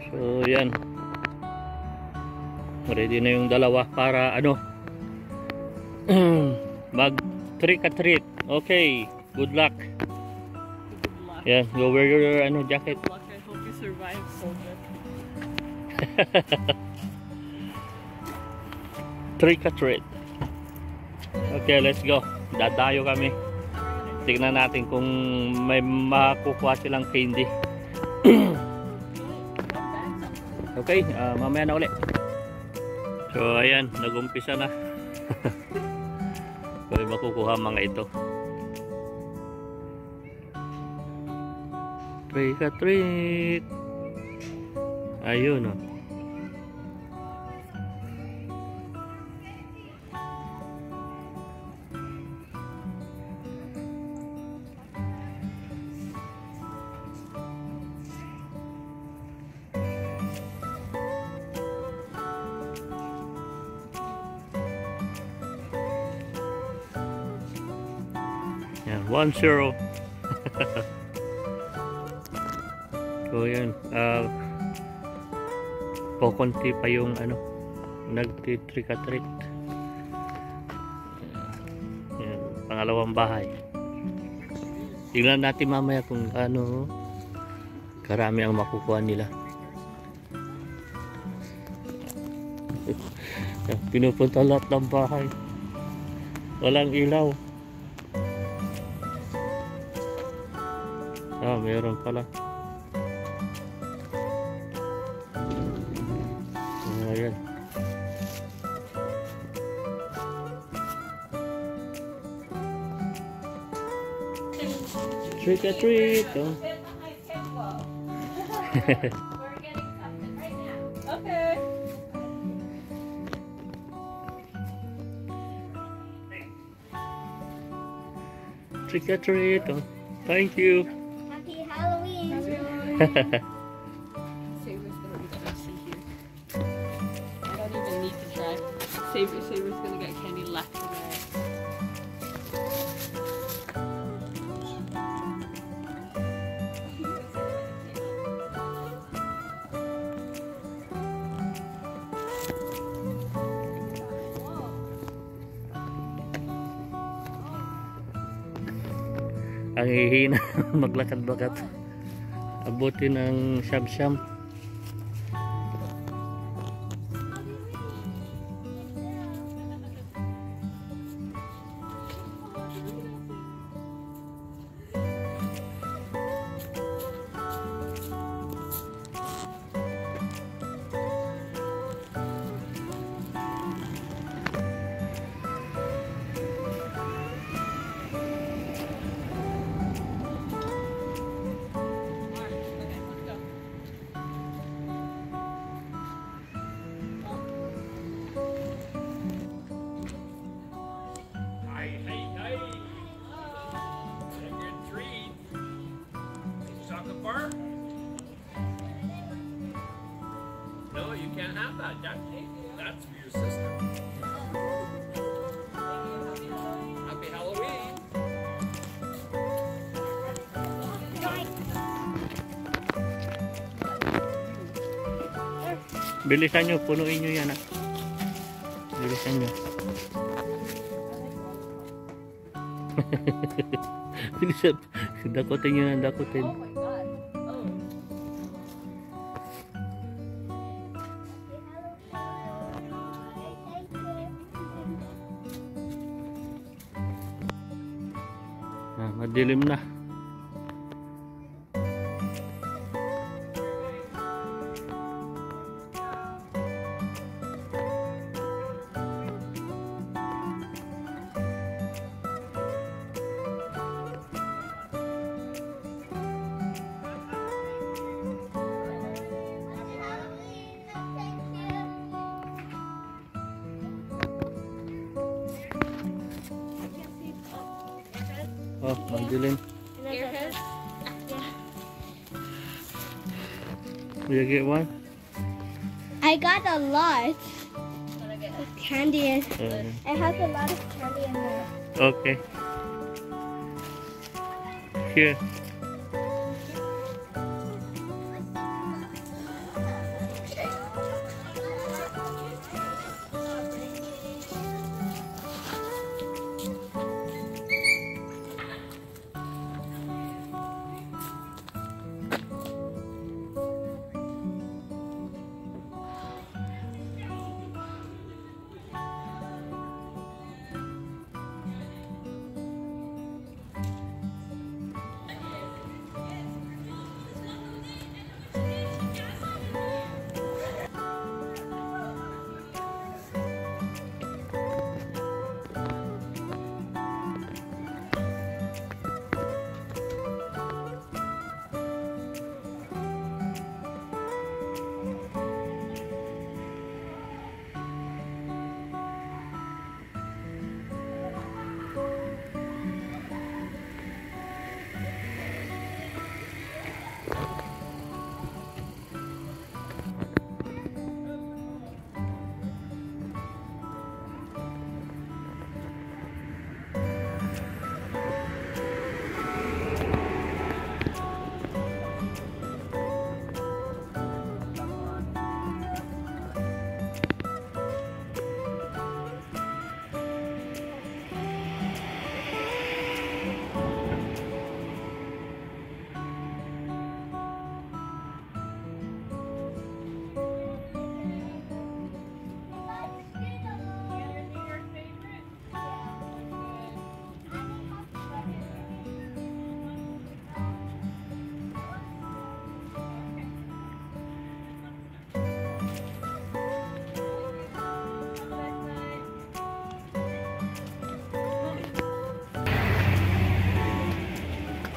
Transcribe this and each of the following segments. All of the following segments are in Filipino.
So yan, ready na yung dalawa para ano mag trick or treat. Okay, good luck. Yan, go wear your ano jacket. Good luck. I hope you survive so good. Trick or treat. Okay, let's go. Dadayo kami. Tignan natin kung may makukuha silang candy. Okay, mamaya na ulit. So ayan, nag-umpisa na. May makukuha mga ito. Trick or treat. Ayun, oh. Yan, 1-0. So yan, kukunti pa yung ano, nag-trick or treat. Yan, pangalawang bahay. Tingnan natin mamaya kung ano karami ang makukuha nila. Yan, pinupunta lahat ng bahay. Walang ilaw. Meron pala. Ayan. Trick or treat. Oh. We're getting something right now. Okay. Trick or treat. Oh. Thank you. Happy Halloween. Saber's gonna be the MC here. I don't even need to try. Saber's gonna get candy left and right. Ang hihina maglakad-lakad. Abutin ng siyam-siyam. No, you can't have that. That's for your sister. Happy Halloween. Bilisan nyo, punuin nyo yan, ah. Bilisan nyo. Bilisan. Dakutin nyo na, dakutin. Oh my god. Oh. Madilim na. Oh, madilim. Airhead? Will you get one? I got a lot of candy. Uh, It has a lot of candy in there. okay. Here.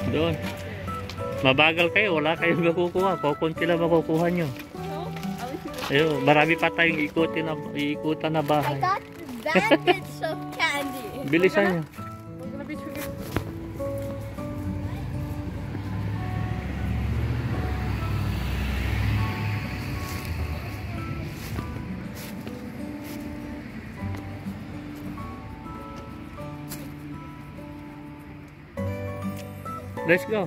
Doon. Mabagal kayo, wala kayong makukuha. Kukunti lang makukuha nyo. No? At least we got Ayun, marami pa tayong iikutan na I bahay. got bandits of candy. Bilisan nyo. we're gonna be triggered. Let's go.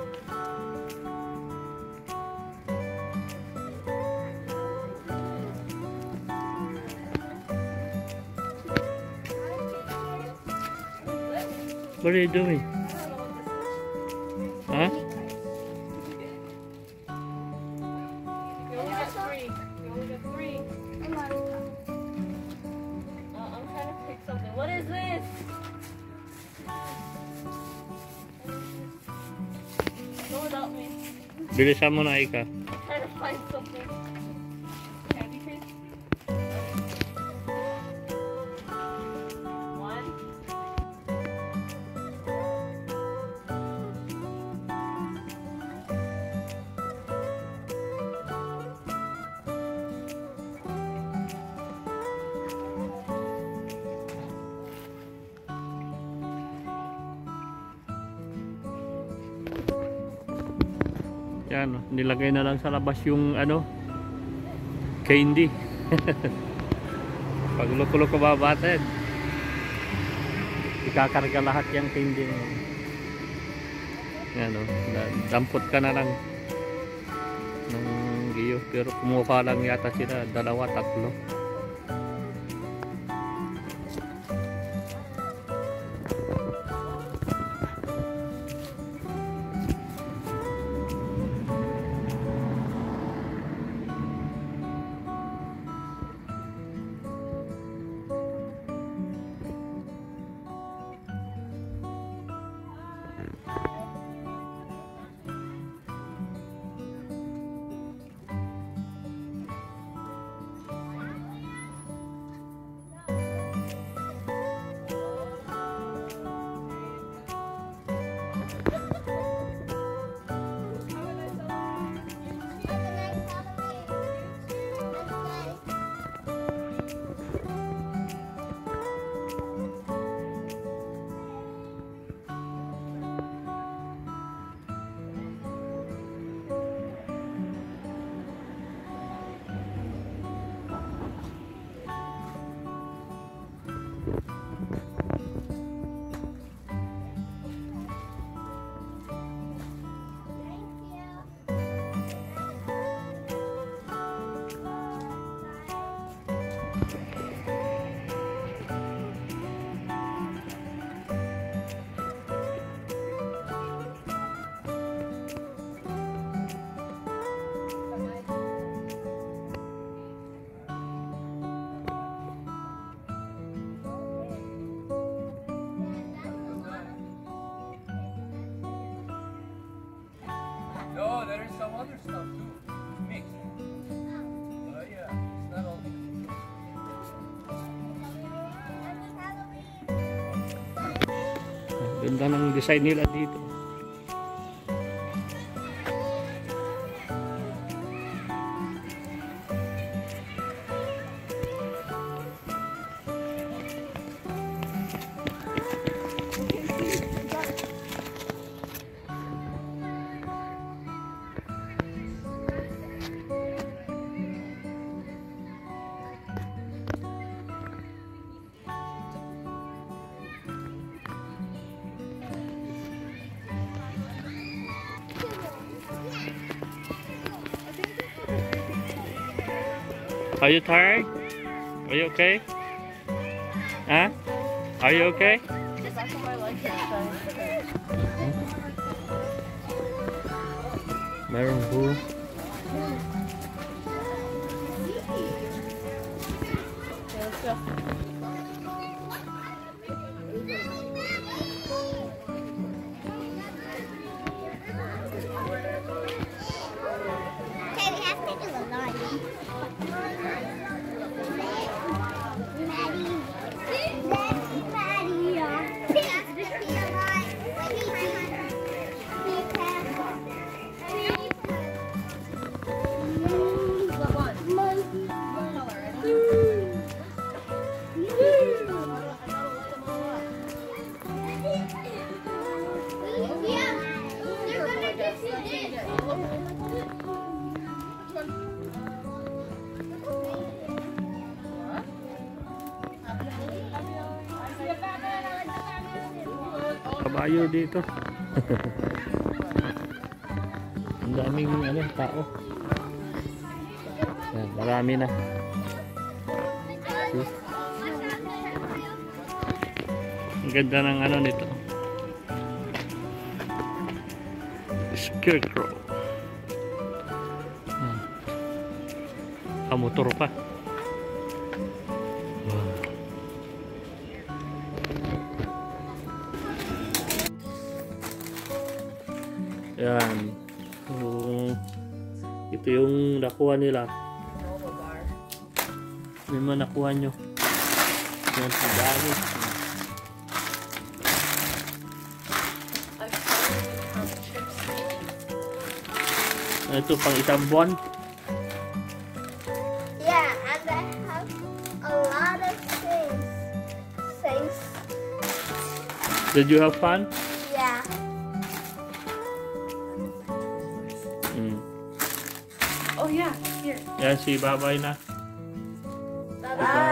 What are you doing? Huh? We only got 3. We only got 3. I'm trying to pick something. What is this? Go without me. Bilisan mo na, Ika. I'm trying to find something. Candy cane? 1. Yan, nilagay na lang sa labas yung ano, candy. Pag loko-loko babatid, ikakarga lahat yung candy mo. Yan o, dampot ka na lang ng giyo. Pero kumuha lang yata sila, 2, 3. No, there's some other stuff too. Mixed. Oh yeah. It's not only. Ganda ng design nila dito. Are you tired? Are you okay? Huh? Are you okay? The back of my leg is Meron po. Okay, let's go. Okay, we have to do a line. Maddie. That's Maddie. That's the line. kabayo dito. Ang daming ano, tao. Yan, marami na. See? Ang ganda ng ano nito. Scarecrow. Motor pa. Yan. Ito yung nakuha nila. May mga nakuha nyo. Yan, ang dami. Ito pang isang buwan. Yeah, and I have a lot of things. Things. Did you have fun? Yeah. Oh yeah, here. Yan, si Babay na. Bye-bye.